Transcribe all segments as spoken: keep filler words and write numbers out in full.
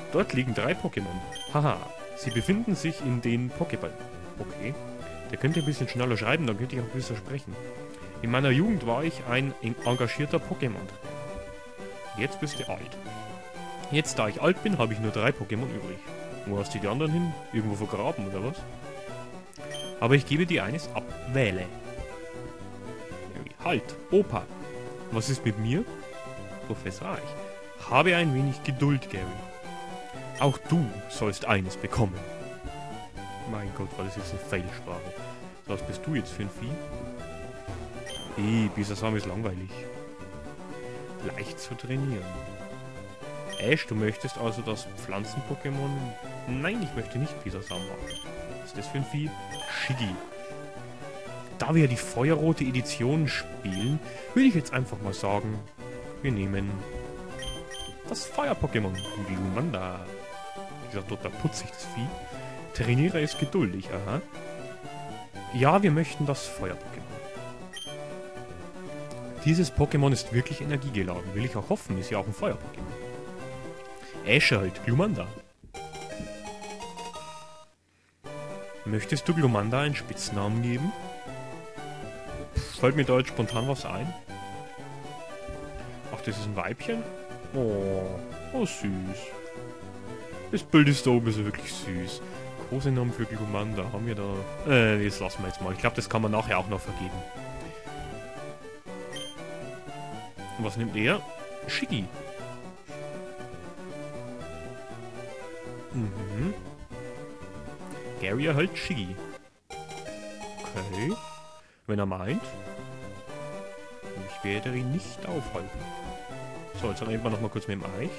Dort liegen drei Pokémon. Haha, sie befinden sich in den Pokéball. Okay. Der könnte ein bisschen schneller schreiben, dann könnte ich auch besser sprechen. In meiner Jugend war ich ein engagierter Pokémon. Jetzt bist du alt. Jetzt, da ich alt bin, habe ich nur drei Pokémon übrig. Wo hast du die anderen hin? Irgendwo vergraben, oder was? Aber ich gebe dir eines ab. Wähle. Halt, Opa. Was ist mit mir? Professor Eich. Habe ein wenig Geduld, Gary. Auch du sollst eines bekommen. Mein Gott, war das jetzt eine Fehlsprache. So, was bist du jetzt für ein Vieh? Hey, Bisasam ist langweilig. Leicht zu trainieren. Ash, du möchtest also das Pflanzen-Pokémon... Nein, ich möchte nicht Bisasam haben. Was ist das für ein Vieh? Shiggy. Da wir die feuerrote Edition spielen, würde ich jetzt einfach mal sagen, wir nehmen das Feuer-Pokémon. Glumanda. Wie gesagt, total putzig, das Vieh. Trainiere ist geduldig, aha. Ja, wir möchten das Feuer-Pokémon. Dieses Pokémon ist wirklich energiegeladen, will ich auch hoffen, ist ja auch ein Feuer-Pokémon. Ash halt, Glumanda. Möchtest du Glumanda einen Spitznamen geben? Fällt mir da jetzt spontan was ein? Ach, das ist ein Weibchen? Oh, oh süß. Das Bild ist da oben so wirklich süß. Kosenamen für Glumanda haben wir da... Äh, das lassen wir jetzt mal. Ich glaube, das kann man nachher auch noch vergeben. Und was nimmt er? Shiggy. Mhm. Gary erhält Shiggy. Okay. Wenn er meint. Ich werde ihn nicht aufhalten. So, jetzt reden wir noch mal kurz mit dem Eich.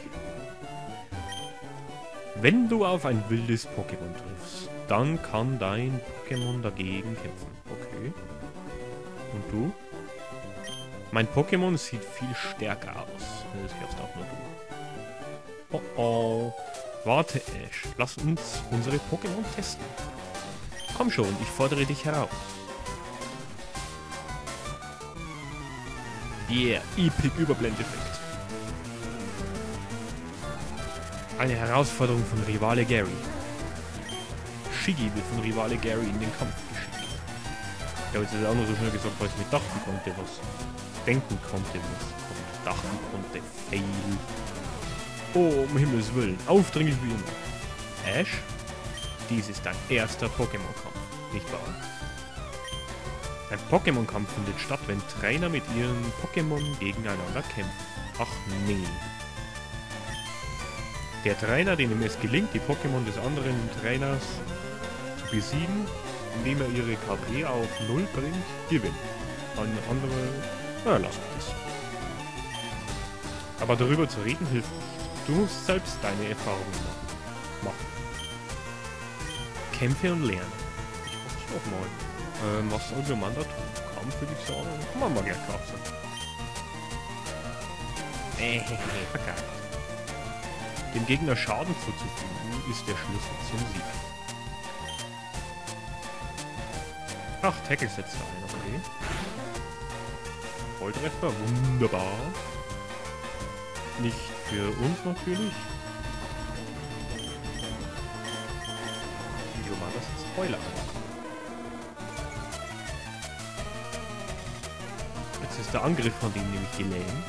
Wenn du auf ein wildes Pokémon triffst, dann kann dein Pokémon dagegen kämpfen. Okay. Und du? Mein Pokémon sieht viel stärker aus. Das hörst auch nur du. Oh oh. Warte, Ash. Lass uns unsere Pokémon testen. Komm schon, ich fordere dich heraus. Yeah, Epic Überblendeffekt. Eine Herausforderung von Rivale Gary. Shiggy wird von Rivale Gary in den Kampf geschickt. Ich habe jetzt auch nur so schnell gesagt, weil ich mir dachten konnte, was denken konnte, was dachten konnte. Fail. Oh, um Himmels Willen. Aufdringlich wie immer. Ash, dies ist dein erster Pokémon-Kampf, nicht wahr? Ein Pokémon-Kampf findet statt, wenn Trainer mit ihren Pokémon gegeneinander kämpfen. Ach nee. Der Trainer, dem es gelingt, die Pokémon des anderen Trainers zu besiegen, indem er ihre K P auf null bringt, gewinnt. Eine andere... Na, lass uns. Aber darüber zu reden hilft nicht. Du musst selbst deine Erfahrungen machen. Kämpfe und lerne. Ich hoffe es doch mal. Ähm, was soll Glumanda tun? Kampf, würde ich sagen. Kann man mal gleich klar sein. Äh, verkackt. Dem Gegner Schaden zuzufügen, ist der Schlüssel zum Sieg. Ach, Tackle setzt ein, okay. Volltreffer, wunderbar. Nicht für uns natürlich. Glumanda setzt Spoiler ein. Jetzt ist der Angriff von dem nämlich gelähmt.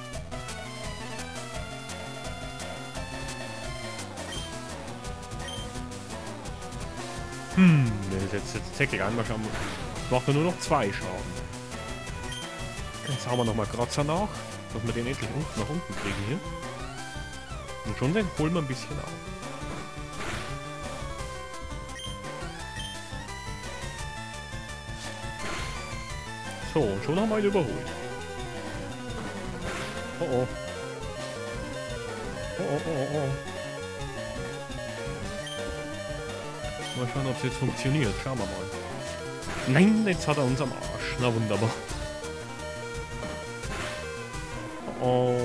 Hm, der setzt jetzt Tackle ein, mal schauen. Macht er nur noch zwei Schaden. Jetzt haben wir nochmal Kratzer nach, dass wir den endlich unten nach unten kriegen hier. Und schon dann holen wir ein bisschen auf. So, und schon haben wir ihn überholt. Oh oh. Oh oh oh oh. Mal schauen, ob es jetzt funktioniert. Schauen wir mal. Nein, jetzt hat er uns am Arsch. Na wunderbar. Oh.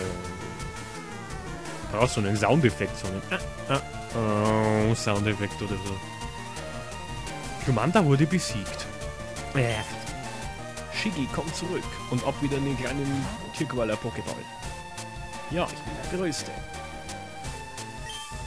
Da hast du einen Soundeffekt, so einen ah, ah, oh, Soundeffekt oder so. Glumanda wurde besiegt. Äh. Shiggy kommt zurück und ab wieder in den kleinen Tierqualer Pokéball. Ja, ich bin der Größte.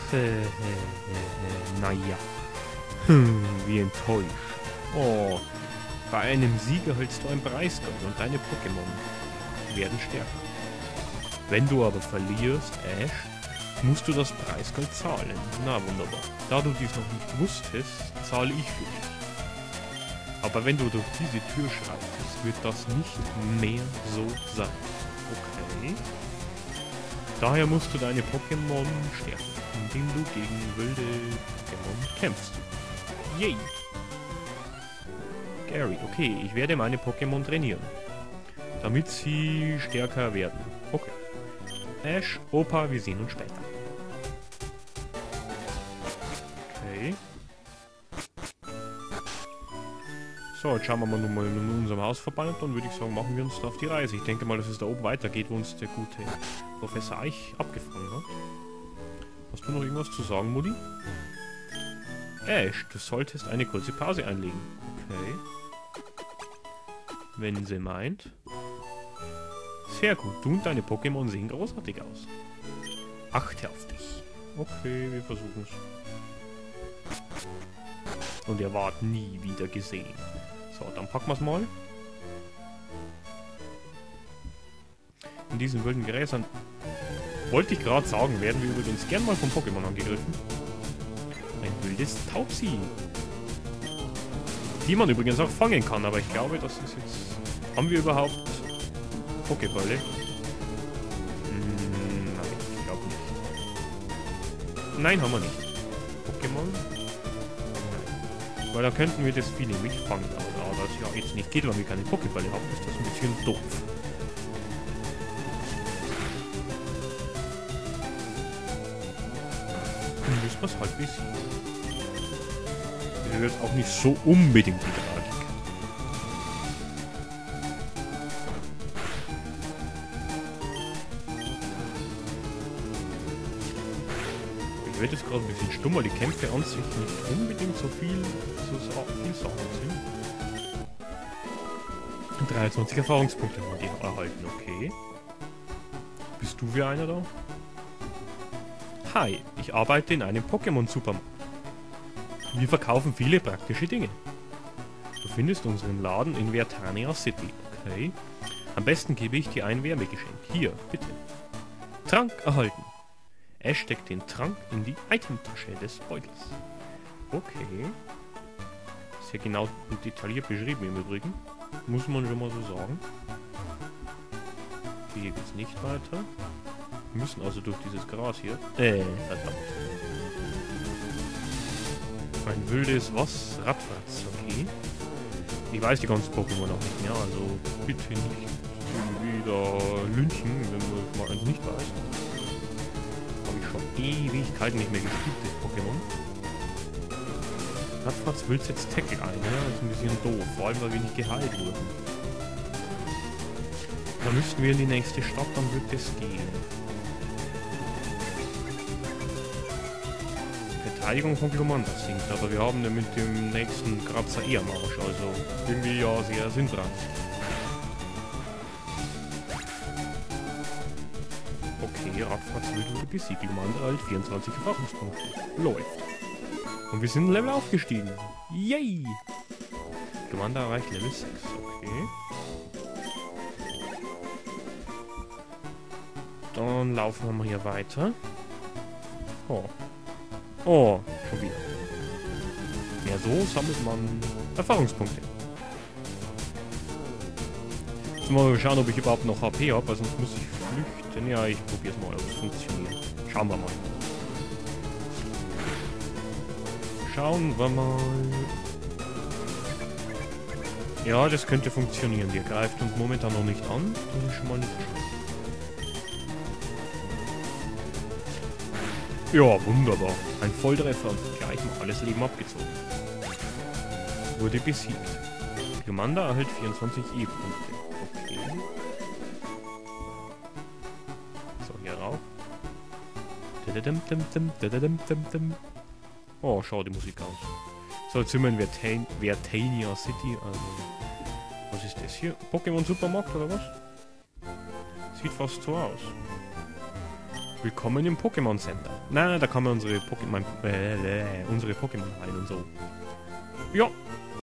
Äh, äh, äh, naja. Hm, wie enttäuscht. Oh, bei einem Sieg erhältst du ein Preisgeld und deine Pokémon werden stärker. Wenn du aber verlierst, Ash, musst du das Preisgeld zahlen. Na wunderbar. Da du dies noch nicht wusstest, zahle ich für dich. Aber wenn du durch diese Tür schreitest, wird das nicht mehr so sein. Okay. Daher musst du deine Pokémon stärken, indem du gegen wilde Pokémon kämpfst. Yay! Gary, okay, ich werde meine Pokémon trainieren, damit sie stärker werden. Okay. Ash, Opa, wir sehen uns später. Okay. So, jetzt schauen wir mal nun mal in unserem Haus vorbei und dann würde ich sagen, machen wir uns da auf die Reise. Ich denke mal, dass es da oben weitergeht, wo uns der gute Professor Eich abgefangen hat. Hast du noch irgendwas zu sagen, Mutti? Ash, du solltest eine kurze Pause einlegen. Okay. Wenn sie meint. Sehr gut, du und deine Pokémon sehen großartig aus. Achte auf dich. Okay, wir versuchen es. Und er ward nie wieder gesehen. So, dann packen wir es mal. In diesen wilden Gräsern, wollte ich gerade sagen, werden wir übrigens gern mal vom Pokémon angegriffen. Ein wildes Taubsi. Die man übrigens auch fangen kann, aber ich glaube, das ist jetzt... Haben wir überhaupt Pokébälle? Hm, nein, ich glaube nicht. Nein, haben wir nicht. Pokémon? Nein. Weil da könnten wir das viele mitfangen, aber da das ja jetzt nicht geht, weil wir keine Pokébälle haben, ist das ein bisschen doof. Dann müssen wir es halt besiegen. Das ist jetzt auch nicht so unbedingt die Tragik. Ich werde jetzt gerade ein bisschen stumm, weil die Kämpfe an sich nicht unbedingt so viel, so viel Sachen sind. dreiundzwanzig Erfahrungspunkte haben wir erhalten, okay. Bist du wie einer da? Hi, ich arbeite in einem Pokémon-Supermarkt. Wir verkaufen viele praktische Dinge. Du findest unseren Laden in Vertania City, okay. Am besten gebe ich dir ein Wärmegeschenk. Hier, bitte. Trank erhalten. Ash steckt den Trank in die Itemtasche des Beutels. Okay. Sehr genau und detailliert beschrieben im Übrigen. Muss man schon mal so sagen. Hier geht's nicht weiter. Wir müssen also durch dieses Gras hier. Äh, verdammt. Ein wildes was? Radfratz, okay. Ich weiß die ganzen Pokémon auch nicht mehr, also bitte nicht irgendwie da lynchen, wenn du mal eins nicht weißt. Habe ich schon Ewigkeiten nicht mehr gespielt, das Pokémon. Radfratz will jetzt Tackle ein, ja? Das ist ein bisschen doof, vor allem weil wir nicht geheilt wurden. Da müssten wir in die nächste Stadt, dann wird das gehen. Verteidigung von Glumanda sinkt, aber wir haben ja mit dem nächsten Kratzer eher Marsch, also irgendwie ja sehr sinnreich. Okay, Radfratz wird besiegt, Glumanda halt vierundzwanzig Erfahrungspunkte. Läuft. Und wir sind Level aufgestiegen. Yay! Glumanda erreicht Level sechs, okay. Dann laufen wir mal hier weiter. Oh. Oh, schon wieder. Ja, so sammelt man Erfahrungspunkte. Jetzt mal schauen, ob ich überhaupt noch H P habe, weil sonst muss ich flüchten. Ja, ich probiere es mal, ob es funktioniert. Schauen wir mal. Schauen wir mal. Ja, das könnte funktionieren. Der greift uns momentan noch nicht an. Das ist schon mal nicht schlecht. Ja, wunderbar. Ein Volltreffer und gleich mal alles Leben abgezogen. Wurde besiegt. Glumanda erhält vierundzwanzig E-Punkte. Okay. So, hier rauf. Oh, schau die Musik aus. So, jetzt sind wir in Vertan Vertania City. Also, was ist das hier? Pokémon Supermarkt oder was? Sieht fast so aus. Willkommen im Pokémon Center. Na, da kann man unsere Pokémon, äh, äh, unsere Pokémon heilen und so. Ja,